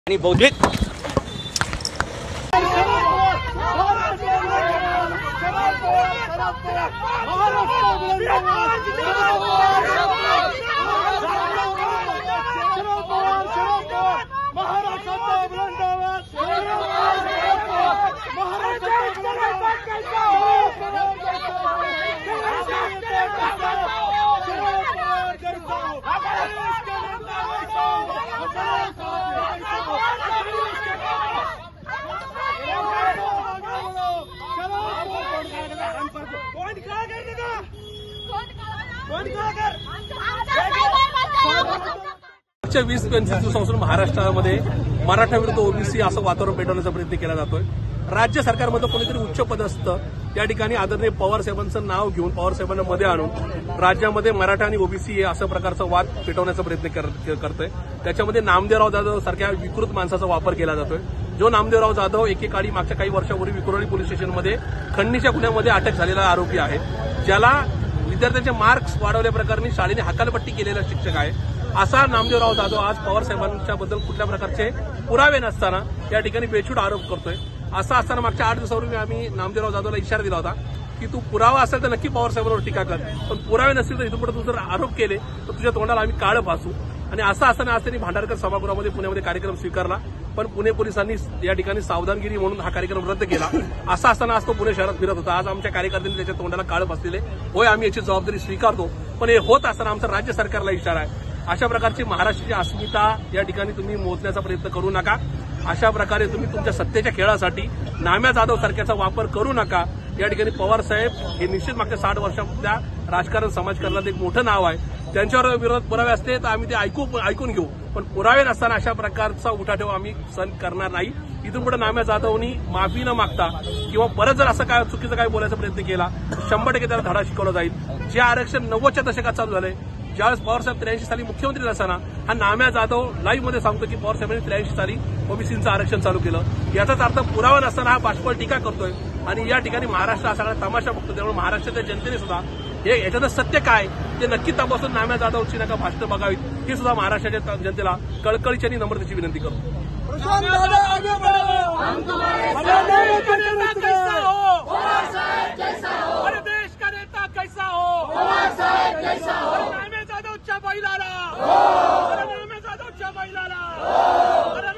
आणि बौद्धिक मागच्या 20-25 दिवसापासून महाराष्ट्रामध्ये मराठा विरुद्ध ओबीसी असं वातावरण पेटवण्याचा प्रयत्न केला जातोय। राज्य सरकारमध्ये कोणीतरी उच्च पदस्थ या ठिकाणी आदरणीय पवार साहेबांचं नाव घेऊन पवार साहेबांना मध्ये आणून राज्यामध्ये मराठा आणि ओबीसी हे असं प्रकारचा वाद पेटवण्याचा प्रयत्न करतोय। त्याच्यामध्ये नामदेवराव जाधव सारख्या विकृत माणसाचा वापर केला जातोय। जो नामदेवराव जाधव एकेकाळी मागच्या काही वर्षापूर्वी विक्रोळी पोलीस स्टेशनमध्ये खंडणीच्या गुन्ह्यामध्ये अटक झालेला आरोपी आहे, ज्याला विद्यार्थ्यांचे मार्क्स वाढवल्याप्रकरणी शाळेने हकालपट्टी केलेला शिक्षक आहे। असा नामदेवराव जाधव आज पवार साहेबांच्या बद्दल कुठल्या प्रकारचे पुरावे नसताना या ठिकाणी बेछूट आरोप करतोय। असं असताना मागच्या 8 दिवसापूर्वी आम्ही नामदेवराव जाधवला इशारा दिला होता की तू पुरावा असेल तर नक्की पवार साहेबांवर टीका कर, पण पुरावे नसतील तर इथून पुढे तू जर आरोप केले तर तुझ्या तोंडाला आम्ही काळं फासू। आणि असं असताना आज त्यांनी भांडारकर सभागृहामध्ये पुण्यामध्ये कार्यक्रम स्वीकारला, पण पुणे पोलिसांनी या ठिकाणी सावधानगिरी म्हणून हा कार्यक्रम रद्द केला। असं असताना आज तो पुणे शहरात फिरत होता। आज आमच्या कार्यकर्त्यांनी त्याच्या तोंडाला काळं फासलेले, होय आम्ही याची जबाबदारी स्वीकारतो, पण हे होत असताना आमचा राज्य सरकारला इशारा आहे, अशा प्रकारची महाराष्ट्राची अस्मिता या ठिकाणी तुम्ही मोजण्याचा प्रयत्न करू नका। अशा प्रकारे तुम्ही तुमच्या सत्तेच्या खेळासाठी नाम्या जाधव सारख्याचा वापर करू नका। या ठिकाणी पवार साहेब हे निश्चित मागच्या 60 वर्षांच्या राजकारण समाजकारणात एक मोठं नाव आहे। त्यांच्यावर विरोध पुरावे असते तर आम्ही ते ऐकून घेऊ, पण पुरावे नसताना अशा प्रकारचा उठाठेव आम्ही सहन करणार नाही। इथून पुढे नाम्या जाधवनी माफी न मागता किंवा परत जर असं काय चुकीचं काय बोलायचा प्रयत्न केला तर 100% त्याला धडा शिकवला जाईल। जे आरक्षण 90च्या दशकात चालू झालंय, ज्यावेळेस पवारसाहेब 83 साली मुख्यमंत्री असताना हा नाम्या जाधव लाईव्ह मध्ये सांगतो की पवारसाहेबांनी 83 साली ओबीसीचं आरक्षण चालू केलं। याचाच अर्थ पुरावा नसताना हा बाष्पळ टीका करतोय आणि या ठिकाणी महाराष्ट्र हा सगळा तमाशा बघतो। त्यामुळे महाराष्ट्राच्या जनतेने सुद्धा हे याच्यातलं सत्य काय ते नक्की तपासून नाम्या जाधवची नका भाषणं बघावीत ही सुद्धा महाराष्ट्राच्या जनतेला कळकळीची आणि नम्रतेची विनंती करतो। बैलाला